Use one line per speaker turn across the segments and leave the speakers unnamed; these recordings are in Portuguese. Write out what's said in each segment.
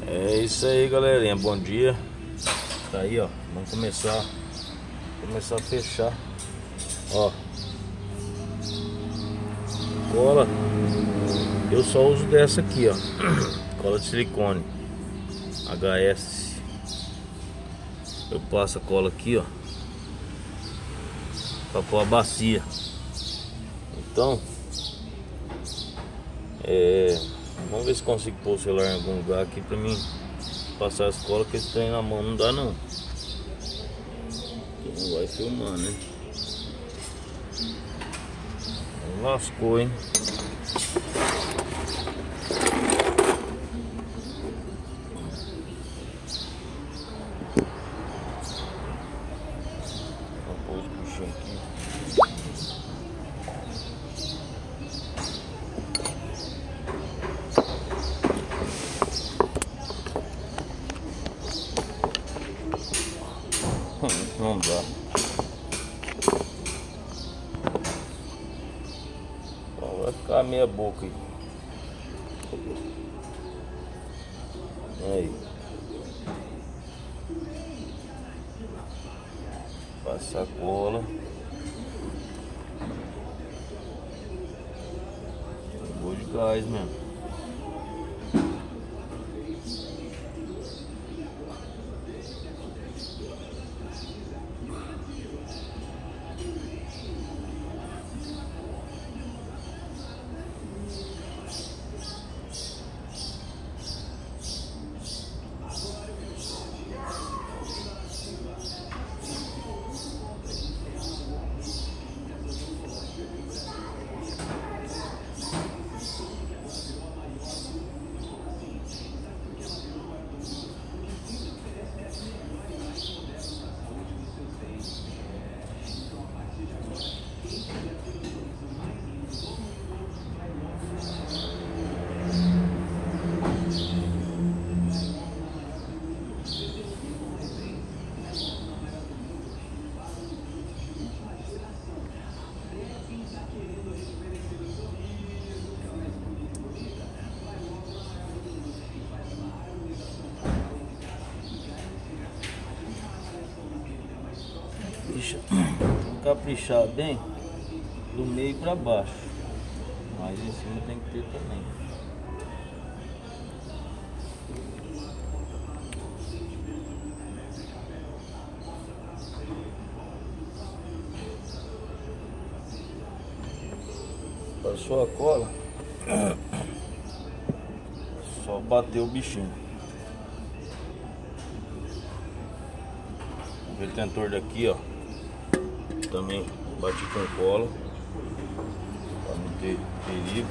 É isso aí, galerinha, bom dia. Tá aí, ó, vamos começar a fechar. Ó, cola, eu só uso dessa aqui, ó, cola de silicone HS. Eu passo a cola aqui, ó, pra pôr a bacia. Então vamos ver se consigo pôr o celular em algum lugar aqui pra mim passar as colas, que esse trem na mão não dá não. Não vai filmar, né? Lascou, hein? Vou pôr os bichinhos aqui. Não dá. Então vai ficar meia boca aí. Aí. Passa a cola. Vou de gás mesmo. Caprichar bem do meio para baixo, mas em cima tem que ter também. Passou a cola, só bater o bichinho. O retentor daqui, ó, também bati com cola para não ter perigo.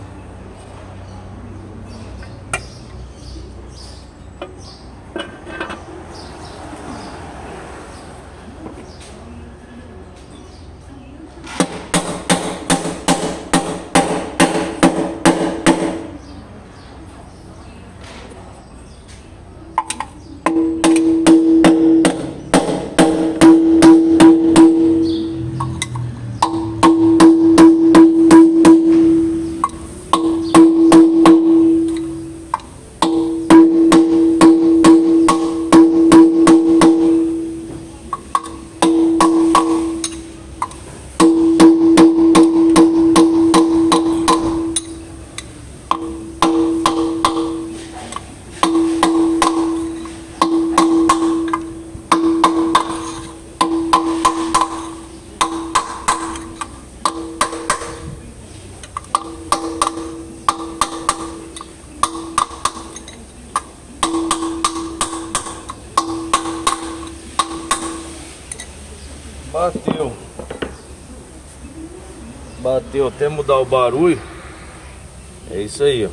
Bateu até mudar o barulho. É isso aí, ó.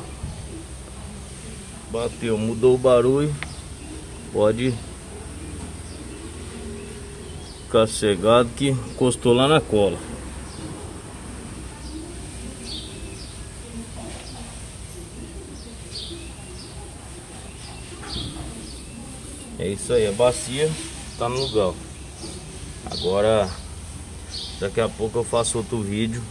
Bateu, mudou o barulho. Pode ficar cegado que encostou lá na cola. É isso aí, a bacia tá no lugar. Agora daqui a pouco eu faço outro vídeo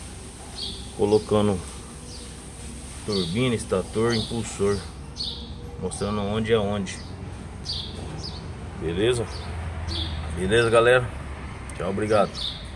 colocando turbina, estator, impulsor mostrando onde é onde. Beleza? Beleza, galera? Tchau, obrigado.